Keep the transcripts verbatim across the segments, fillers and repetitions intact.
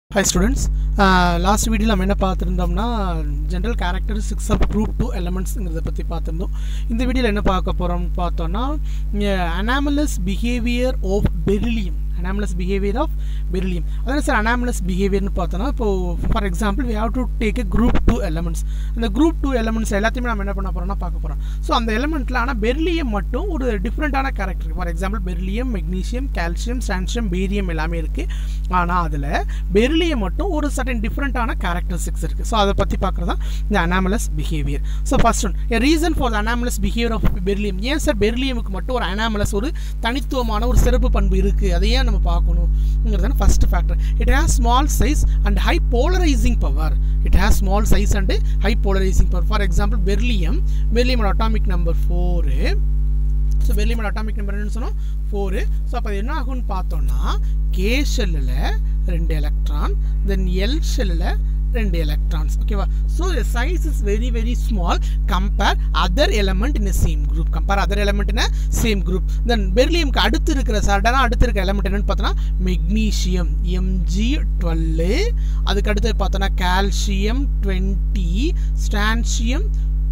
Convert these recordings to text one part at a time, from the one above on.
Hi students, uh, last video நம்ம என்ன பார்த்திருந்தோம்னா general characteristics of group two elements ங்கறத பத்தி பார்த்திருந்தோம். இந்த வீடியோல என்ன பார்க்க போறோம்னு பார்த்தோம்னா anomalous behavior of beryllium. Anomalous behavior of beryllium. அதாவது சார் anomalous behavior னு பார்த்தோம்னா இப்போ for example we have to take a group two elements. அந்த group two elements எல்லாத்தையுமே நாம என்ன பண்ண போறோம்னா பார்க்க போறோம். சோ அந்த எலிமெண்ட்ல ஆனா beryllium மட்டும் ஒரு டிஃபரண்டான character. For example beryllium, magnesium, calcium, strontium, barium எல்லாமே இருக்கு. ஆனா அதுல beryllium மட்டும் ஒரு certain differentaன characteristics இருக்கு. சோ அத பத்தி பார்க்கறதா இந்த anomalous behavior. So first one, a reason for the anomalous behavior of beryllium. ஏன் சார் berylliumக்கு மட்டும் ஒரு anomalous ஒரு தனித்துவமான ஒரு சிறப்பு பண்பு இருக்கு? அதை ஏன் நம்ம பார்க்கணும்ங்கிறதுதான் first factor. It has small size and high polarizing power. It has small size and high polarizing power. For example beryllium, beryllium atomic number four. So beryllium atomic number என்னன்னு சொன்னோம் four. So அப்ப என்ன ஆகும்னு பார்த்தோம்னா K shellல ரெண்டு electron, then L shellல ரெண்டு electrons. Okay va? So the size is very very small compare other element in the same group. Compare other element in a same group. Then beryllium க்கு அடுத்து இருக்கிற சடனா அடுத்து இருக்கிற element என்னன்னு பார்த்தோம்னா magnesium M G twelve, அதுக்கு அடுத்து பார்த்தோம்னா calcium twenty, strontium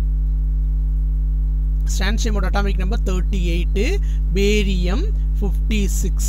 strontium atomic number thirty-eight, barium fifty-six,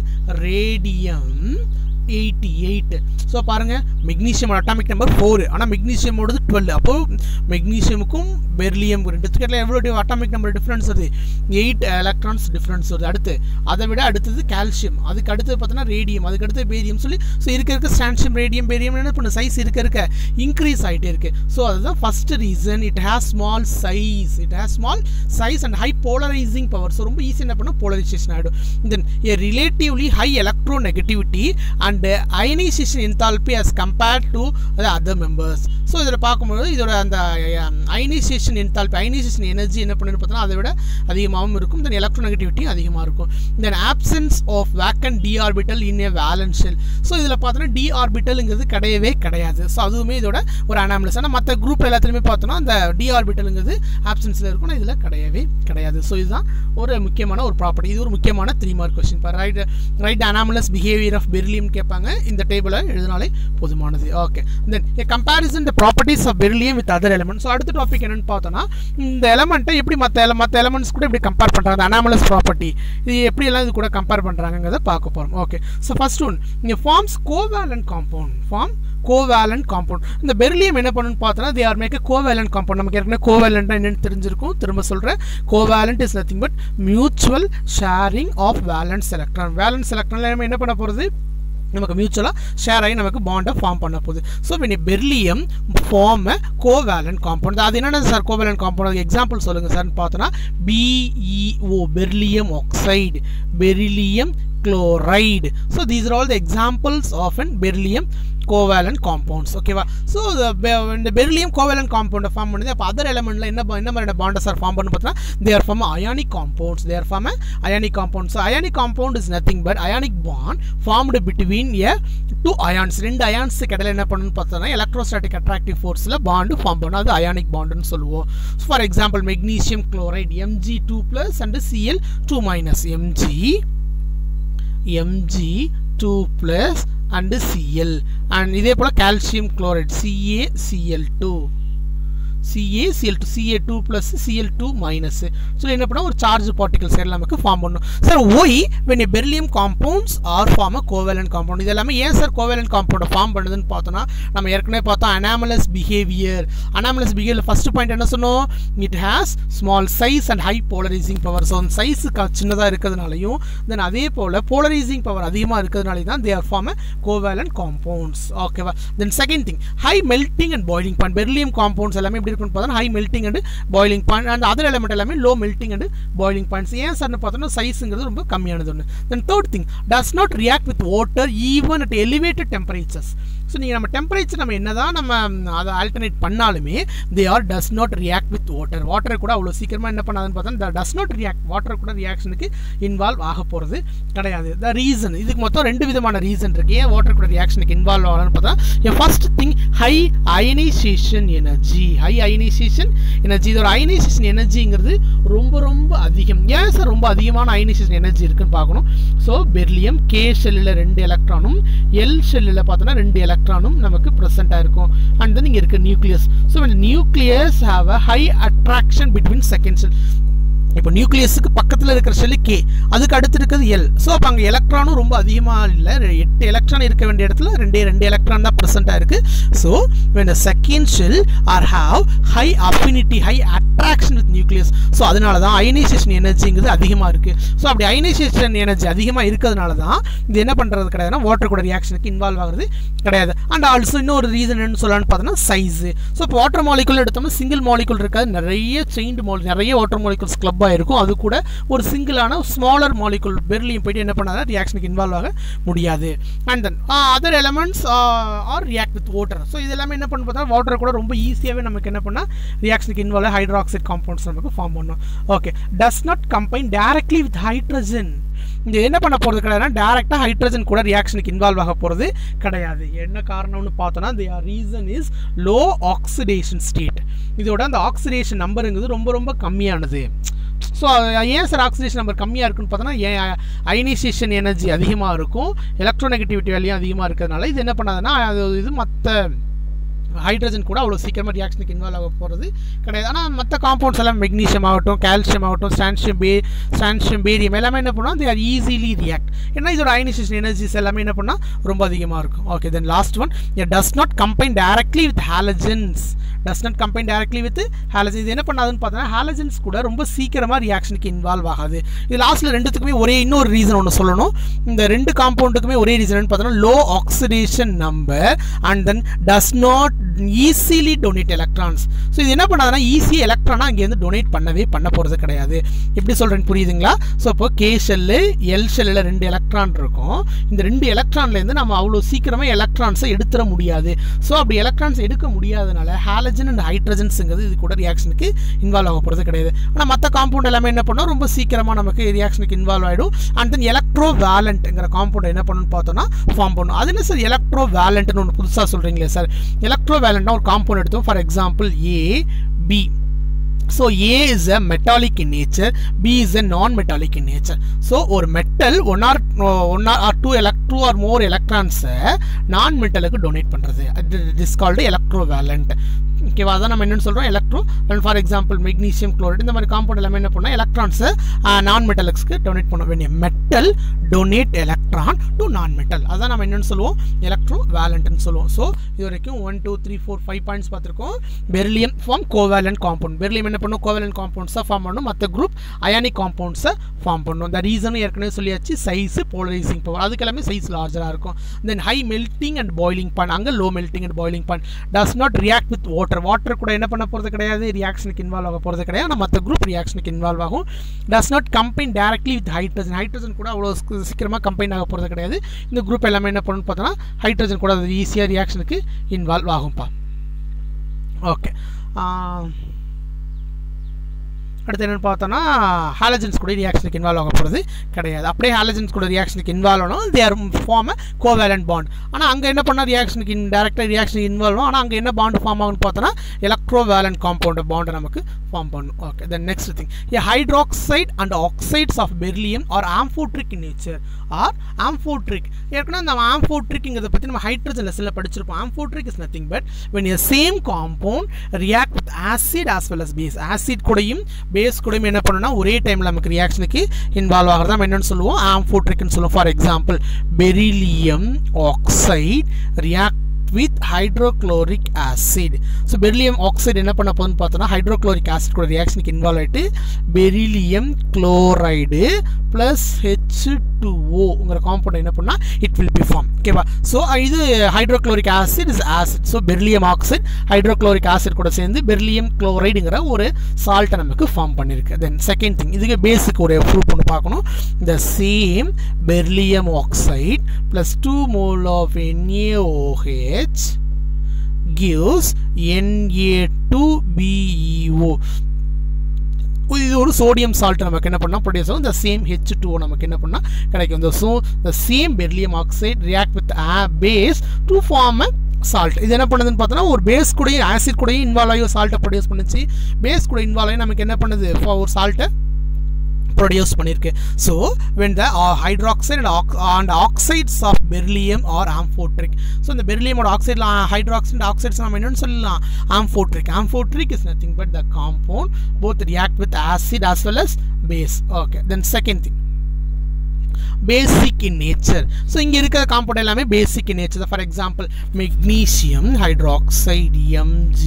radium eighty-eight. So பாருங்க magnesium atomic number four ஆனா magnesium ஓடது twelve. அப்போ magnesiumக்கும் beryllium ரெண்டுத்துக்குள்ள எவ்வளவு atomic number difference வருது? eight electrons difference வருது. அடுத்து அதை விட அடுத்தது calcium, அதுக்கு அடுத்து பார்த்தா radium, அதுக்கு அடுத்து barium சொல்லி சோ இருக்க இருக்க strontium, radium, barium என்ன பண்ண சைஸ் இருக்க இருக்க increase ஆயிட்டே இருக்கு. சோ அதுதான் first reason. It has small size. It has small size and high polarizing power. So ரொம்ப ஈஸியா என்ன பண்ண polarization ஆயிடும். Then a relatively high electronegativity and ionization enthalpy as compared to the other members. So இதல பாக்கும்போது இதோட அந்த ionization enthalpy, ionization energy என்ன பண்ணுன்னு பார்த்தா அதை விட அதிகமாவும் இருக்கும். then electronegativity அதிகமா இருக்கும். then absence of vacant d orbital in a valence shell. so இதல பார்த்தா d orbitalங்கிறது கிடையவே கிடையாது. so அதுவுமே இதோட ஒரு anomalous. ஆனா மத்த குரூப் எல்லாத்துலயுமே பார்த்தோம்னா அந்த d orbitalங்கிறது absenceல இருக்கும். இதுல கிடையவே கிடையாது. so இதுதான் ஒரு முக்கியமான ஒரு ப்ராப்பர்ட்டி. இது ஒரு முக்கியமான three mark question. பாரு right right anomalous behavior of beryllium கேட்பாங்க. இந்த டேபிளை எழுதினாலே போதுமானது. Okay. then a comparison the properties of beryllium with other elements. so அடுத்த டாபிக் என்னன்னு பார்த்தோம்னா இந்த எலிமெண்ட்டை எப்படி மத்த மத்த எலிமெண்ட்ஸ் கூட எப்படி கம்பேர் பண்றாங்க, anomalous property இது எப்படி எல்லாம் இது கூட கம்பேர் பண்றாங்கங்கறத பார்க்க போறோம். ஓகே. so first one, இங்க forms covalent compound. form covalent compound. இந்த beryllium என்ன பண்ணுன்னு பார்த்தோம்னா they are make a covalent compound. நமக்கு ஏற்கனவே covalent என்னன்னு தெரிஞ்சிருக்கும். திரும்ப சொல்றேன். covalent is nothing but mutual sharing of valence electron. valence electron என்ன பண்ண போறது? நமக்கு மியூச்சுவலா ஷேர் ஆகி நமக்கு பாண்டை ஃபார்ம் பண்ண போகுது. So when beryllium form a covalent compound. அது என்னென்ன சார் covalent compound? எக்ஸாம்பிள் சொல்லுங்க சார்னு பார்த்தோன்னா B E O beryllium oxide, beryllium chloride. So these are all the examples of an beryllium covalent compounds. Okay va? So the when the beryllium covalent compound form பண்ணுது அப்ப other elementல என்ன என்ன மாதிரியான bonds are form பண்ணு பார்த்தா they are from ionic compounds. they are from a ionic compound. so ionic compound is nothing but ionic bond formed between a two ions. ரெண்டு ions இடையில என்ன பண்ணுன்னு பார்த்தா electrostatic attractive forceல bond form பண்ணா அது ionic bond னு சொல்லுவோம். so for example magnesium chloride M G two plus and C L two minus, Mg M G two plus and Cl, and இதே போல calcium chloride C A C L two, C A C L two, C A two plus C L two minus. so என்ன பண்ணா ஒரு charge particles எல்லாம் நமக்கு form பண்ணும். Sir why when a beryllium compounds are form a covalent compound? இது எல்லாமே ஏன் sir covalent compound form பண்ணுதுன்னு பார்த்தோம்னா நம்ம ஏற்கனவே பார்த்தோம் anomalous behavior. anomalous behavior first point என்ன சொன்னோம்? it has small size and high polarizing power. so size சின்னதா இருக்கிறதுனாலயும் then அதே போல polarizing power அதிகமா இருக்கிறதுனால தான் they are form a covalent compounds. ஓகேவா? then second thing, high melting and boiling point. beryllium compounds எல்லாமே high melting and boiling point, and other element எல்லாமே low melting and boiling points. ஏன் சார்னு பார்த்தோம்னா சைஸ்ங்கிறது ரொம்ப கம்மியானது ஒன்று. then third thing, does not react with water even at elevated temperatures. So நீங்கள் நம்ம temperature நம்ம என்ன தான் நம்ம அதை ஆல்டர்னேட் பண்ணாலுமே they are does not react with water water கூட அவ்வளோ சீக்கிரமாக என்ன பண்ணாதுன்னு பார்த்தா டஸ் நாட் ரியாக்ட் வாட்டர் கூட ரியாக்ஷனுக்கு இன்வால்வ் ஆக போகிறது கிடையாது. த ரீசன் இதுக்கு மொத்தம் ரெண்டு விதமான ரீசன் இருக்குது ஏன் வாட்டர் கூட ரியாக்ஷனுக்கு இன்வால்வ் ஆகலான்னு பார்த்தா first thing high ionisation energy high ionisation energy இதோட அயனைசேஷன் எனர்ஜிங்கிறது ரொம்ப ரொம்ப அதிகம். ஏன் சார் ரொம்ப அதிகமான அயனைசேஷன் எனர்ஜி இருக்குன்னு பார்க்கணும். ஸோ பெர்லியம் கே ஷெல்லில் ரெண்டு எலக்ட்ரானும் எல் ஷெல்லில் பார்த்தோன்னா ரெண்டு எலக்ட்ரானும் நமக்கு ப்ரெசென்ட்டாக இருக்கும். அண்ட் தென் இங்கே இருக்க நியூக்ளியஸ். ஸோ இந்த nucleus have a high attraction between second shell. இப்போ நியூக்ளியஸுக்கு பக்கத்தில் இருக்கிற ஷெல்லு கே, அதுக்கு அடுத்து இருக்கிறது எல். ஸோ அப்போ அங்கே எலக்ட்ரானும் ரொம்ப அதிகமாக இல்லை, எட்டு எலக்ட்ரான் இருக்க வேண்டிய இடத்துல ரெண்டே ரெண்டு எலக்ட்ரான் தான் ப்ரெசென்ட்டாக இருக்குது. So when the second shell are have high affinity high attraction with nucleus, so அதனால தான் அயனைசேஷன் எனர்ஜிங்கிறது அதிகமாக இருக்குது. ஸோ அப்படி அயனைசேஷன் எனர்ஜி அதிகமாக இருக்கிறதுனால தான் இது என்ன பண்ணுறது கிடையாதுன்னா வாட்டர் கூட ரியாக்ஷனுக்கு இன்வால்வ் ஆகிறது கிடையாது. அண்ட் ஆல்சோ இன்னொரு ரீசன் என்ன சொல்லலாம்னு பார்த்தோன்னா சைஸு. ஸோ இப்போ வாட்டர் மாலிகுல் எடுத்தோம்னா சிங்கிள் மாலிகுல் இருக்காது, நிறைய செயின்டு மாலி நிறைய வாட்டர் மாலிகுல்ஸ் கிளப் இருக்கும். அது கூட ஒரு சிங்கிளான ஸ்மாலர் மாலிகுல் பெர்லியம் போயிட்டு என்ன பண்ணாத ரியாக்ஷனுக்கு இன்வால்வ் ஆக முடியாது. And then other elements are react with water. So இது எல்லாமே என்ன பண்ண பார்த்தா வாட்டர் கூட ரொம்ப ஈஸியாகவே நமக்கு என்ன பண்ணால் ரியாக்ஷனுக்கு இன்வால்வ் ஹைட்ராக்சைட் காம்பவுண்ட்ஸ் நமக்கு ஃபார்ம் பண்ணும். Okay, does not combine directly with hydrogen. இது என்ன பண்ண போகிறது கிடையாதுன்னா டேரெக்டாக ஹைட்ரஜன் கூட ரியாக்ஷனுக்கு இன்வால்வ் ஆக போகிறது கிடையாது. என்ன காரணம்னு பார்த்தோன்னா the reason is low oxidation state. இதோட அந்த ஆக்சிடேஷன் நம்பருங்கிறது ரொம்ப ரொம்ப கம்மியானது. ஸோ ஏன் சார் ஆக்சிடேஷன் நம்பர் கம்மியாக இருக்குன்னு பார்த்தோன்னா ஏன் அயனைசேஷன் எனர்ஜி அதிகமாக இருக்கும், எலக்ட்ரோநெகட்டிவிட்டி வேல்யூ அதிகமாக இருக்கிறதுனால இது என்ன பண்ணாதுன்னா அது இது மற்ற ஹைட்ரஜன் கூட அவ்வளோ சீக்கிரமாக ரியாக்ஷனுக்கு இன்வால்வ் ஆக போகிறது கிடையாது. ஆனால் மற்ற காம்பவுண்ட்ஸ் எல்லாம் மெக்னீஷியம் ஆகட்டும், கால்சியம் ஆகட்டும், ஸ்டான்ஷியம் பே ஸ்டான்ஷியம் பேரியம் எல்லாமே என்ன பண்ணுவோம், தே ஆர் ஈஸிலி ரியாக்ட். ஏன்னா இதோட அயனைசேஷன் எனர்ஜிஸ் எல்லாமே என்ன பண்ணால் ரொம்ப அதிகமாக இருக்கும். Okay, then last one does not combine directly with halogens. Does not combine directly with halogens. இது என்ன பண்ணாதுன்னு பார்த்தோன்னா ஹாலஜன்ஸ் கூட ரொம்ப சீக்கிரமாக ரியாக்ஷனுக்கு இன்வால்வ் ஆகாது. இது லாஸ்ட்டில் ரெண்டுத்துக்குமே ஒரே இன்னொரு ரீசன் ஒன்று சொல்லணும். இந்த ரெண்டு காம்பவுண்டுக்குமே ஒரே ரீசன் பார்த்தோன்னா low oxidation number and then does not easily donate electrons. So இது என்ன பண்ணாதுன்னா ஈஸியாக எலக்ட்ரானா அங்கேருந்து டொனேட் பண்ணவே பண்ண போகிறது கிடையாது. எப்படி சொல்கிறேன்னு புரியுதுங்களா? ஸோ இப்போ கே ஷெல்லு எல் ஷெல்லில் ரெண்டு எலக்ட்ரான் இருக்கும். இந்த ரெண்டு எலக்ட்ரான்லேருந்து நம்ம அவ்வளோ சீக்கிரமாக எலக்ட்ரான்ஸை எடுத்துட முடியாது. ஸோ அப்படி எலக்ட்ரான்ஸ் எடுக்க முடியாதனால ஹாலஜன் அண்ட் ஹைட்ரஜன்ஸுங்கிறது இது கூட ரியாக்ஷனுக்கு இன்வால்வ் ஆக போகிறது கிடையாது. ஆனால் மற்ற காம்பவுண்ட் எல்லாமே என்ன பண்ணோம், ரொம்ப சீக்கிரமாக நமக்கு ரியாக்ஷனுக்கு இன்வால்வ் ஆகிடும். அண்ட் தென் எலக்ட்ரோ வேலண்ட்ங்கிற காம்பவுண்ட் என்ன பண்ணணும்னு பார்த்தோன்னா ஃபார்ம் பண்ணும். அது என்ன சார் எலக்ட்ரோ வேலண்ட்னு ஒன்று புதுசாக சொல்கிறீங்களே சார்? எலக்ட்ரோ வேலண்ட்னா ஒரு காம்பவுண்ட் எடுத்தோம். For example A B. So A is a metallic in nature, B is a non-metallic in nature. So ஒரு metal one or one or two elect two or more electrons non-metalலுக்கு donate பண்றது. It is called electrovalent. ஓகேவா? அதான் நம்ம என்னென்னு சொல்கிறோம் electro. For example magnesium chloride இந்த மாதிரி காம்பவுண்ட் எல்லாமே என்ன பண்ணால் எலக்ட்ரான்ஸை நான் மெட்டலுக்கு டொனேட் பண்ண வேண்டிய metal donate electron to non metal. அதான் நம்ம என்னென்னு சொல்லுவோம் எலக்ட்ரோ வேலண்ட்னு சொல்லுவோம். ஸோ இது வரைக்கும் one two three four five points பார்த்துருக்கோம். Beryllium form covalent compound. Beryllium என்ன பண்ணும், கோவேலண்ட் காம்பவுண்ட்ஸாக ஃபார்ம் பண்ணணும். மற்ற குரூப் அயானிக் காம்பவுண்ட்ஸை ஃபார்ம் பண்ணணும். இந்த ரீசன் ஏற்கனவே சொல்லியாச்சு, சைஸு போலரைசிங் பவர், அதுக்கு எல்லாமே சைஸ் லார்ஜராக இருக்கும். Then high melting and boiling point, அங்கே low melting and boiling point. Does not react with water. Water கூட என்ன பண்ண போகிறது கிடையாது, ரியாக்ஷனுக்கு இன்வால்வ் ஆக போகிறது கிடையாது. ஆனால் மற்ற குரூப் ரியாக்ஷனுக்கு இன்வால்வ் ஆகும். Does not combine directly with hydrogen. Hydrogen கூட அவ்வளோ சீக்கிரமாக கம்பைன் ஆக போகிறது கிடையாது. இந்த குரூப் எல்லாமே என்ன பண்ணணும்னு பார்த்தோன்னா ஹைட்ரஜன் கூட அது ஈஸியாக ரியாக்ஷனுக்கு இன்வால்வ் ஆகும்ப்பா. ஓகே, அடுத்து என்னென்னு பார்த்தோன்னா ஹாலஜன்ஸ் கூட ரியாக்ஷனுக்கு இன்வால்வ் ஆக போகிறது கிடையாது. அப்படியே ஹாலஜன்ஸ் கூட ரியாக்ஷனுக்கு இன்வால்வ் ஆகணும், they are form a covalent bond. ஆனால் அங்கே என்ன பண்ணால் ரியாக்ஷனுக்கு டேரெக்டாக ரியாக்ஷனுக்கு இன்வால்வ் ஆகும். ஆனால் அங்கே என்ன பாண்ட் ஃபார்ம் ஆகும்னு பார்த்தோன்னா எலக்ட்ரோ வேலண்ட் காம்பவுண்ட் பாண்டை நமக்கு ஃபார்ம் பண்ணும். Okay, then next thing, a hydroxide and oxides of beryllium are amphoteric in nature are amphoteric. ஏற்கனவே அந்த ஆம்ஃபோட்ரிக்ங்கிறத பற்றி நம்ம ஹைட்ரஜன் லெசனில் படிச்சிருப்போம். Amphoteric is nothing but when a same compound react with acid as well as base. Acid கூடயும் base கூடயும் என்ன பண்ணணும்னா ஒரே டைமில் நமக்கு ரியாக்ஷனுக்கு இன்வால்வ் ஆகிறதா நம்ம என்னென்னு சொல்லுவோம், ஆம்ஃபோட்ரிக்னு சொல்லுவோம். For example beryllium oxide react with hydrochloric acid. So beryllium oxide என்ன பண்ண போகுதுன்னு பார்த்தோன்னா hydrochloric acid கூட ரியாக்ஷனுக்கு இன்வால்வ் ஆகிட்டு beryllium chloride plus H two O உங்கிற காம்பவுண்ட் என்ன பண்ணால் it will be formed. ஓகேவா? ஸோ இது hydrochloric acid is acid. So beryllium oxide hydrochloric acid கூட சேர்ந்து beryllium chlorideங்கிற ஒரு சால்ட்டை நமக்கு ஃபார்ம் பண்ணியிருக்கு. தென் செகண்ட் திங், இதுக்கு பேஸுக்கு ஒரு ப்ரூஃப் ஒன்று பார்க்கணும். இந்த same beryllium oxide plus two mole of NaOH H gives N A two B E O. இது ஒரு sodium salt நமக்கு என்ன பண்ணா produce ஆகும். the same H two O நமக்கு என்ன பண்ணா கிடைக்கும். so the same beryllium oxide react with a base to form a salt. இது என்ன பண்ணுதுன்னு பார்த்தோன்னா ஒரு பேஸ் கூட ஆசிட் கூட இன்வால்வ் ஆகி ஒரு சால்ட்டை ப்ரொடியூஸ் பண்ணுச்சு. பேஸ் கூட இன்வால்வ் ஆகி நமக்கு என்ன பண்ணுது ஒரு சால்ட்டை produce பண்ணிருக்கு. so when the uh, hydroxide and, ox and oxides of beryllium are amphoteric. so இந்த beryllium ஓட oxide uh, hydroxide and oxides நாம என்னன்னு சொல்லலாம் amphoteric. amphoteric is nothing but the compound both react with acid as well as base. okay, then second thing, basic in nature. so இங்க இருக்கிற compound எல்லாமே basic in nature. for example magnesium hydroxide Mg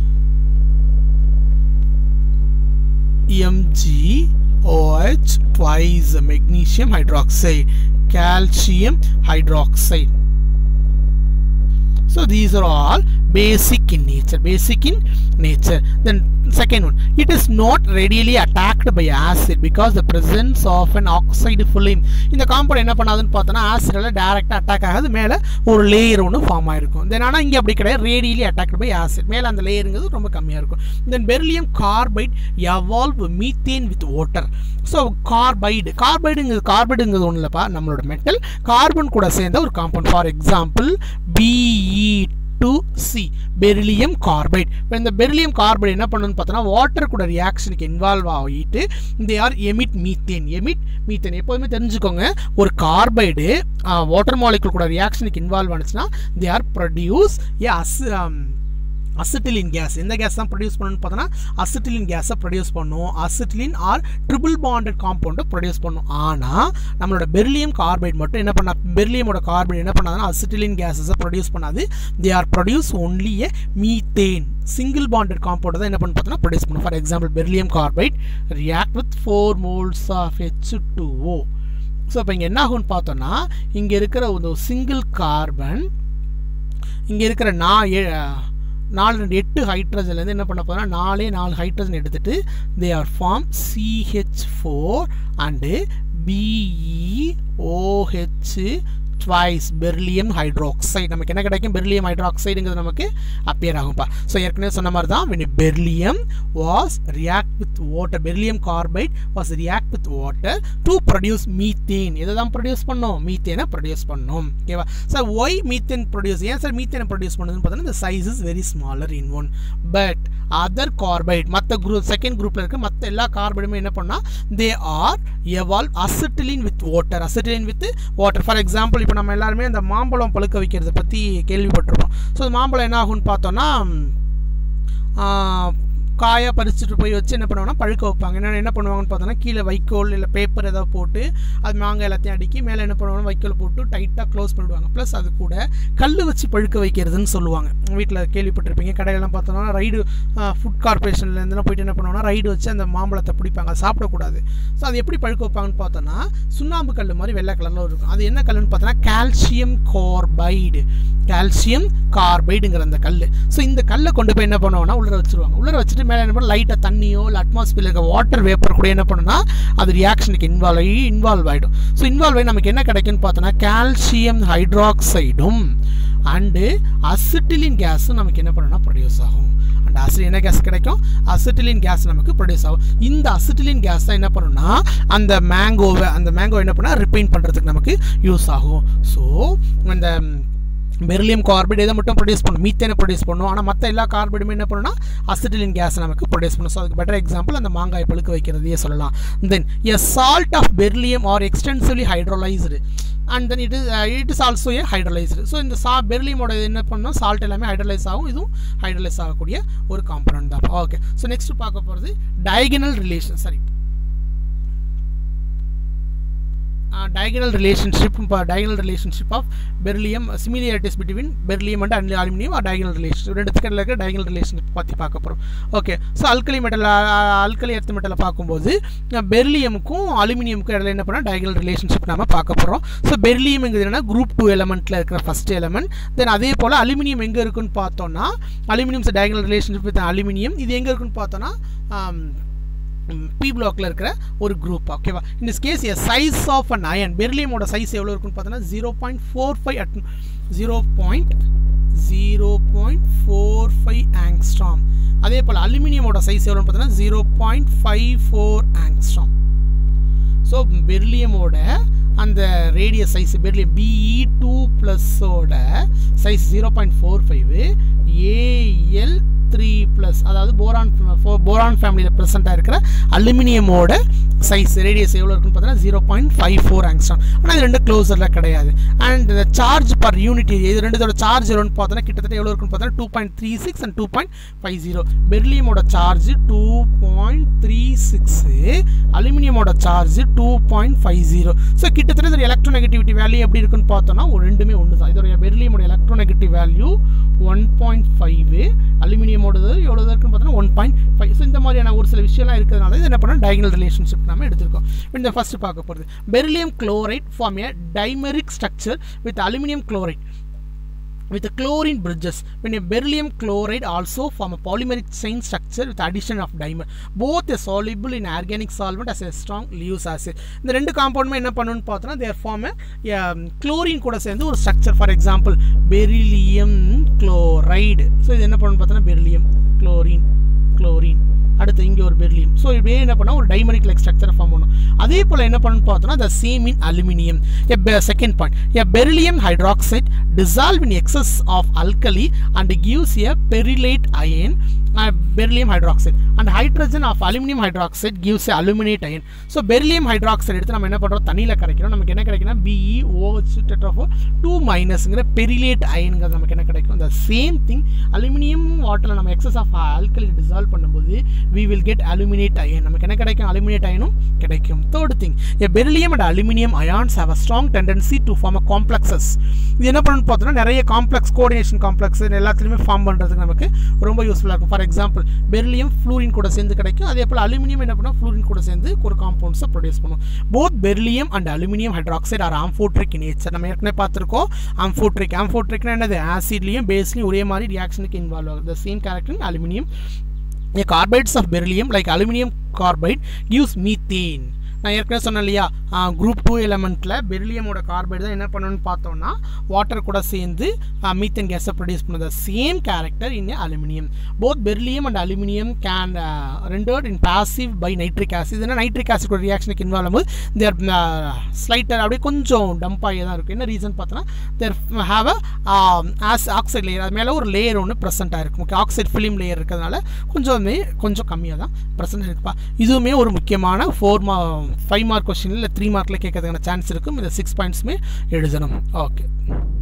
Mg OH twice magnesium hydroxide, calcium hydroxide. so these are all basic in nature. basic in nature. then second one, it is not readily attacked by acid because the presence of an oxide film. இந்த compound என்ன பண்ணாதுன்னு பார்த்தோன்னா ஆசிடால டைரக்டா attack ஆகாது, மேலே ஒரு layer ஒன்று form ஆயிருக்கும். தென் ஆனால் இங்கே அப்படி கிடையாது, ரேடியலி அட்டாக்ட் பை ஆசிட், மேலே அந்த லேயருங்கிறது ரொம்ப கம்மியாக இருக்கும். Then beryllium carbide evolve methane with water. So carbide கார்பைடுங்கிறது கார்பைடுங்கிறது ஒன்றும் இல்லைப்பா, நம்மளோட மெட்டல் கார்பன் கூட சேர்ந்த ஒரு compound. For example B E two C beryllium carbide. when the beryllium carbide என்ன பண்ணுன்னு பார்த்தோன்னா வாட்டர் கூட ரியாக்ஷனுக்கு இன்வால்வ் ஆகிட்டு they are emit methane. emit methane எப்போதுமே தெரிஞ்சுக்கோங்க, ஒரு கார்பைடு வாட்டர் மாலிகுல் கூட ரியாக்ஷனுக்கு இன்வால்வ் ஆனிச்சுன்னா they are produce a acetylene gas. எந்த கேஸ் தான் ப்ரொடியூஸ் பண்ணணும்னு பார்த்தோன்னா அசிட்டிலின் கேஸை ப்ரொடியூஸ் பண்ணும். அசிட்டிலின் ஆர் ட்ரிபிள் பாண்டட் காம்பவுண்டை ப்ரொடியூஸ் பண்ணும். ஆனால் நம்மளோட பெரிலியம் கார்பைட் மட்டும் என்ன பண்ணா பெரிலியமோட கார்பைட் என்ன பண்ணாதுன்னா அசிட்டிலின் கேஸஸை ப்ரொடியூஸ் பண்ணாது. They are produce only a methane single bonded compound தான் என்ன பண்ணு பார்த்தோன்னா ப்ரொடியூஸ் பண்ணும். For example beryllium carbide react with four moles of H two O. So இப்போ இங்கே என்ன ஆகும்னு பார்த்தோன்னா இங்கே இருக்கிற ஒரு சிங்கிள் கார்பன் இங்கே இருக்கிற நான் நாலு ரெண்டு எட்டு ஹைட்ரஜன்லேருந்து என்ன பண்ண போகிறோம்னா நாலே நாலு ஹைட்ரஜன் எடுத்துகிட்டு they are form C H four and B E O H twice beryllium hydroxide. நமக்கு என்ன கிடைக்கும், beryllium hydroxideங்கிறது நமக்கு அப்பியர் ஆகும்ப்பா. ஸோ ஏற்கனவே சொன்ன மாதிரி தான் when beryllium was react with water, beryllium carbide was react with water to produce methane. எதை தான் ப்ரொடியூஸ் பண்ணோம், மீத்தேனை ப்ரொடியூஸ் பண்ணோம். ஓகேவா சார், ஒய் மீத்தேன் ப்ரொடியூஸ், ஏன் சார் மீத்தேனை ப்ரொடியூஸ் பண்ணுதுன்னு பார்த்தோன்னா the size is very smaller in one, but other carbide மற்ற குரூப் செகண்ட் குரூப்பில் இருக்க மற்ற எல்லா கார்பைடுமே என்ன பண்ணால் they are evolve acetylene with water. acetylene with water. For example இப்போ நம்ம எல்லாருமே அந்த மாம்பழம் பழுக்க வைக்கிறத பற்றி கேள்விப்பட்டிருப்போம். ஸோ மாம்பழம் என்ன ஆகும்னு பார்த்தோன்னா காயாக பறிச்சுட்டு போய் வச்சு என்ன பண்ணுவாங்கன்னா பழுக்க வைப்பாங்க. என்ன என்ன பண்ணுவாங்கன்னு பார்த்தோன்னா கீழே வைக்கோல் இல்லை பேப்பர் ஏதாவது போட்டு அது மாங்காய் எல்லாத்தையும் அடுக்கி மேலே என்ன பண்ணுவாங்கன்னா வைக்கோல் போட்டு டைட்டாக க்ளோஸ் பண்ணிடுவாங்க. ப்ளஸ் அது கூட கல் வச்சு பழுக்க வைக்கிறதுன்னு சொல்லுவாங்க. வீட்டில் கேள்விப்பட்டிருப்பீங்க. கடையெல்லாம் பார்த்தோன்னா ரைடு ஃபுட் கார்பரேஷன்லேருந்துலாம் போயிட்டு என்ன பண்ணுவாங்கன்னா ரைடு வச்சு அந்த மாம்பழத்தை பிடிப்பாங்க, அது சாப்பிடக்கூடாது. ஸோ அது எப்படி பழுக்க வைப்பாங்கன்னு பார்த்தோன்னா சுண்ணாம்பு கல் மாதிரி வெள்ளை கலரில் இருக்கும். அது என்ன கல்லுன்னு பார்த்தோன்னா கால்சியம் கார்பைடு. கால்சியம் கார்பைடுங்கிற அந்த கல். ஸோ இந்த கல்லை கொண்டு போய் என்ன பண்ணுவாங்கன்னா உள்ளே வச்சுருவாங்க. உள்ளே வச்சுட்டு மேலே என்ன பண்ண லைட்டாக தண்ணியோ இல்லை அட்மாஸ்பியரில் இருக்க வாட்டர் வேப்பர் கூட என்ன பண்ணுன்னா அது ரியாக்ஷனுக்கு இன்வால்வ் ஆகி இன்வால்வ் ஆகிடும். ஸோ இன்வால்வ் ஆகி நமக்கு என்ன கிடைக்குன்னு பார்த்தோன்னா கால்சியம் ஹைட்ராக்சைடும் அண்டு அசிட்டிலின் கேஸும் நமக்கு என்ன பண்ணணும்னா ப்ரொடியூஸ் ஆகும். அண்ட் அசிட் என்ன கேஸ் கிடைக்கும், அசிட்டிலின் கேஸ் நமக்கு ப்ரொடியூஸ் ஆகும். இந்த அசிட்டிலின் கேஸ் தான் என்ன பண்ணுன்னா அந்த மேங்கோவை அந்த மேங்கோ என்ன பண்ணால் ரிப்பைன் பண்ணுறதுக்கு நமக்கு யூஸ் ஆகும். ஸோ அந்த பெரிலியம் கார்பைடு இதை மட்டும் ப்ரொடியூஸ் பண்ணும், மீத்தேனை ப்ரொடியூஸ் பண்ணும். ஆனால் மற்ற எல்லா கார்பைடுமே என்ன பண்ணுன்னா அசிட்டிலின் கேஸ் நமக்கு ப்ரொடியூஸ் பண்ணும். ஸோ அதுக்கு பெட்டர் எக்ஸாம்பிள் அந்த மாங்காய் பழுக்க வைக்கிறதையே சொல்லலாம். Then a salt of beryllium are extensively hydrolysed and then it is it is also a hydrolysed. So இந்த சா பெரிலியமோட என்ன பண்ணணும், சால்ட் எல்லாமே ஹைட்ரோலைஸ் ஆகும், இதுவும் ஹைட்ரோலைஸ் ஆகக்கூடிய ஒரு காம்பனன்ட் தான். ஓகே, ஸோ நெக்ஸ்ட் பார்க்க போகிறது டயகனல் ரிலேஷன் சரி Uh, diagonal relationship uh, diagonal relationship of beryllium uh, similarities between beryllium and aluminum or diagonal relationship ரெண்டுத்துக்கு இடையில இருக்க diagonal relationship பத்தி பார்க்க போறோம். Okay, so alkali metal alkali earth மெட்டலை பார்க்கும்போது பெரிலியமுக்கும் அலுமினியமுக்கும் இடையில என்ன பண்ணால் diagonal relationship நாம பார்க்க போகிறோம். ஸோ பெரிலியம்ங்கிறது என்னன்னா குரூப் டூ எலமெண்ட்டில் இருக்கிற ஃபர்ஸ்ட் எலமெண்ட். தென் அதே போல் அலுமினியம் எங்கே இருக்குன்னு பார்த்தோம்னா aluminium diagonal relationship with aluminium இது எங்கே இருக்குன்னு பார்த்தோன்னா பி பிளாக்ல இருக்கிற ஒரு குரூப். ஓகேவா, இந்த case a size of an ion பெரிலியமோட சைஸ் எவ்வளோ இருக்குன்னு பார்த்தோன்னா zero point four five at zero point zero point four five angstrom. அதே போல் அலுமினியமோட சைஸ் எவ்வளோன்னு பார்த்தீங்கன்னா zero point five four angstrom. So பெர்லியமோட அந்த radius size beryllium B E two ப்ளஸோட size zero point four five, A L three plus அதாவது boron boron ஃபேமிலியில் ப்ரெசென்ட்டாக இருக்கிற அலுமினியமோட சைஸ் ரேடியஸ் எவ்வளோ இருக்குன்னு பார்த்தீங்கன்னா zero point five four angstrom. ஆனால் இது ரெண்டு க்ளோசரில் கிடையாது. அண்ட் இந்த சார்ஜ் பர் யூனிட் இது ரெண்டுத்தோட சார்ஜ் எவ்வளோன்னு பார்த்தோன்னா கிட்டத்தட்ட எவ்வளோ இருக்குன்னு பார்த்தோன்னா two point three six and two point five zero. பெர்லியமோட charge two point three six, அலுமினியமோட charge two point five zero. So கிட்டத்தட்ட இதோட எலக்ட்ரோநெகட்டிவிட்டி வேல்யூ எப்படி இருக்குன்னு பார்த்தோன்னா ஒரு ரெண்டுமே ஒன்று தான். இதோட பெர்லியமோட electronegative value one point five, அலுமினியமோடது எவ்வளோ இருக்குன்னு பார்த்தோன்னா ஒன் பாயிண்ட் ஃபைவ். ஸோ இந்த மாதிரியான ஒரு சில விஷயம்லாம் இருக்கிறதுனால இது என்ன பண்ணோம், டயகனல் ரிலேஷன்ஷிப் நம்ம எடுத்திருக்கோம். இந்த ஃபர்ஸ்ட் பார்க்க போகிறது beryllium chloride form a dimeric structure with aluminium chloride with the chlorine bridges. When a beryllium chloride also form a polymeric chain structure with addition of dimer. Both are soluble in organic solvent as a strong Lewis acid. இந்த ரெண்டு காம்பவுண்டுமே என்ன பண்ணுன்னு பார்த்தோன்னா they form a chlorine கூட சேர்ந்து ஒரு structure. For example beryllium chloride. So இது என்ன பண்ணணும்னு பார்த்தோன்னா பெரிலியம் குளோரின் குளோரின் அடுத்து இங்கே ஒரு பெர்லியம். ஸோ இப்படியே என்ன பண்ணால் ஒரு டைமரிக் லைக் ஸ்ட்ரக்சரை ஃபார்ம் பண்ணும். அதே போல் என்ன பண்ணணும்னு பார்த்தோன்னா the same in aluminium. Second point, a beryllium hydroxide dissolve in excess of alkali and gives a perylate ion, uh, beryllium hydroxide, and hydrogen of aluminum hydroxide gives a aluminate ion. So beryllium hydroxide எடுத்து நம்ம என்ன பண்ணுறோம், தண்ணியில் கரைக்கிறோம். நமக்கு என்ன கிடைக்குன்னா BeOH tetraphore two மைனஸ்ங்கிற பெரிலேட் அயனுங்கிறது நமக்கு என்ன கிடைக்கும். the same thing அலுமினியம் வாட்டரில் நம்ம excess of alkali dissolve பண்ணும்போது we will get aluminate ion. நமக்கு என்ன கிடைக்கும், aluminate ion கிடைக்கும். third thing, a beryllium and aluminum ions have a strong tendency to form a complexes. இது என்ன பண்ணணும் பார்த்தோன்னா நிறைய காம்ப்ளெக்ஸ் கோஆர்டினேஷன் காம்ப்ளெக்ஸ் எல்லாத்துலேயுமே ஃபார்ம் பண்ணுறதுக்கு நமக்கு ரொம்ப யூஸ்ஃபுல்லாக இருக்கும். ஃபார் எக்ஸாம்பிள் பெர்லியம் ஃப்ளூரின் கூட சேர்ந்து கிடைக்கும். அதே போல் அலுமினியம் என்ன பண்ணால் ஃப்ளூரின் கூட சேர்ந்து ஒரு காம்பவுண்ட்ஸை ப்ரொடியூஸ் பண்ணும். Both beryllium and aluminium hydroxide are amphoteric in nature. நம்ம ஏற்கனவே பார்த்துருக்கோம் ஆம்ஃபோட்ரிக். ஆம்ஃபோட்ரிக்னா என்னது, ஆசிட்லையும் பேஸ்லையும் ஒரே மாதிரி ரியாக்ஷனுக்கு இன்வால்வ் ஆகுது. The same character in aluminium. A carbides of beryllium like aluminum carbide gives methane. நான் ஏற்கனவே சொன்னேன் இல்லையா, குரூப் டூ எலமெண்ட்டில் பெர்லியமோட கார்பைடு தான் என்ன பண்ணணும்னு பார்த்தோம்னா வாட்டர் கூட சேர்ந்து மீத்தேன் கேஸை ப்ரொடியூஸ் பண்ணுது. Same character in aluminium. Both beryllium and aluminium can rendered in passive by nitric acid. இதுனா நைட்ரிக் ஆசிட் கூட ரியாக்ஷனுக்கு இன்வால்வ் ஆகும்போது தேர் ஸ்லைட்டர் அப்படியே கொஞ்சம் டம்ப் ஆகி தான் இருக்கும். என்ன ரீசன் பார்த்தோன்னா there have a as oxide layer, அது மேலே ஒரு லேயர் ஒன்று ப்ரெசென்ட் ஆகிருக்கும். ஓகே, ஆக்சைட் ஃபிலிம் லேயர் இருக்கிறதுனால கொஞ்சம் கொஞ்சம் கம்மியாக தான் ப்ரெசென்ட் இருக்குப்பா. இதுவுமே ஒரு முக்கியமான ஃபோர் மா ஃபைவ் மார்க் கொஸ்டின் இல்லை த்ரீ மார்க்கில் கேட்கறதுக்கான சான்ஸ் இருக்கும். இந்த சிக்ஸ் பாயிண்ட்ஸுமே எழுதணும். ஓகே.